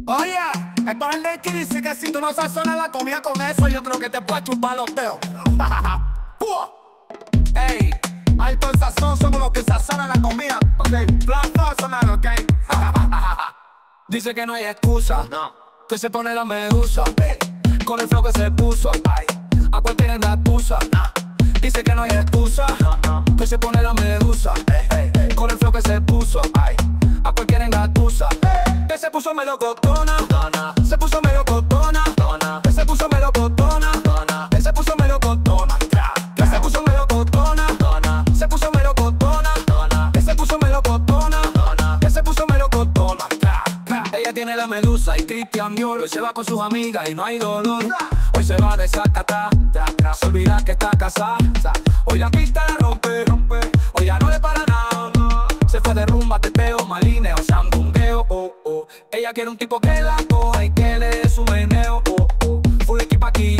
Oye, esto es el de Kissy, que si tú no sazonas la comida con eso, yo creo que te puedes chupar los dedos. Ey, alto el sazón, somos los que sazonan la comida. Ok, plan sazonar, ok. Dice que no hay excusa, no, que se pone la medusa, con el flow que se puso, ay, a cualquiera la excusa. Dice que no hay excusa, no, que se pone la medusa, con el flow que se puso, ay, a cualquiera la excusa. Que se puso melocotona, se puso melocotona, que se puso melocotona, que se puso melocotona, que se puso melocotona, se puso melocotona, que se puso melocotona, que se puso melocotona. Ella tiene la medusa y Cristian Dior. Hoy se va con sus amigas y no hay dolor. Hoy se va de Zacatá, se olvida que está casada. Hoy la pista la rompe, hoy ya no le para nada, no. Se fue de rumba, teteo, malineo, sandungueo, oh, oh. Ella quiere un tipo que la coja y que le dé su meneo, oh, oh. Full equipo aquí,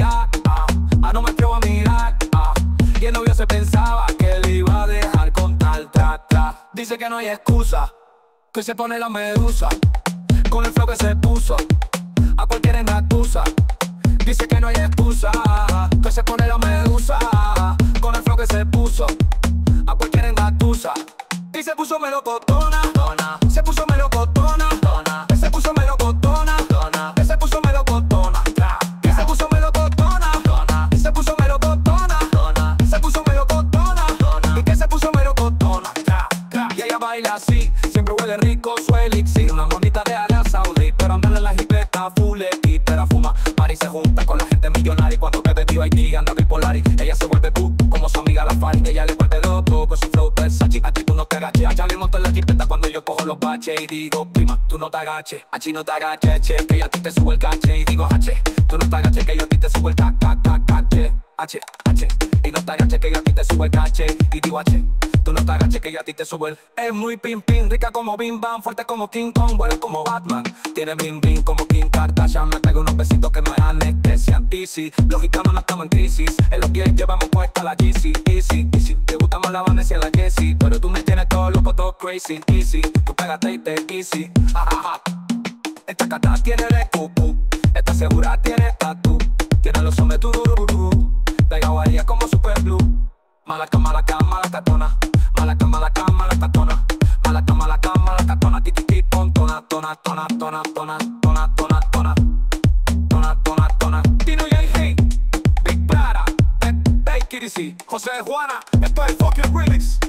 no me atrevo a mirar, Y el novio se pensaba que le iba a dejar con tal, Dice que no hay excusa, que se pone la medusa, con el flow que se puso, a cualquiera la acusa. Dice que no hay excusa, que se pone la medusa, con el flow que se puso, a cualquiera la acusa. Y se puso melocotona, se puso melocotona, que se puso melocotona, que se puso melocotona, que se puso melocotona, que se puso melocotona, que se puso melocotona, y que se puso melocotona. Y ella baila así, siempre huele rico su elixir, una bonita de Arabia Saudí, pero anda en la jipeta full equipera, fuma mari, se junta con la gente millonaria. Y cuando bebe tío Haití anda bipolar, y ella se vuelve como su amiga la Fari. Ella le parte loco con su flow Versace. A ti tú no te agaches, allá le monto en la jipeta cuando yo cojo los baches. Y digo, prima, tú no te agaches, achi no te agaches, che, que yo a ti te subo el cache. Y digo, H, tú no te agaches, que yo a ti te subo el cache. H, y no te agaches, que yo a ti te subo el cache. Y digo, H, tú no te agaches, que yo a ti te subo el. Es muy pim pim, rica como Bim Bam, fuerte como King Kong, buena como Batman. Tiene bling bling como Kim Kardashian. Me pego unos besitos que no es anestesia. Easy, lógica no estamos en crisis. En los pies llevamos puesta la Yeezy. Easy, te gusta más la Vanessa y la Jessie, pero tú me tienes todo loco, todo crazy. Easy, tú pégate y te easy. Esta cata tiene de cucú, esta segura tiene tatu, tiene los hombres turururú, pegado a ella como super glue. Malaca, malaca, malacatona, malaca, malaca, malacatona, malaca, malaca, malacatona, titi, ton, tona, tona, tona, tona, tona, tona, tona, tona, tona, tona, tona. Tino y hey, Big Brada, Kissy, José Juana, esto es fucking remix.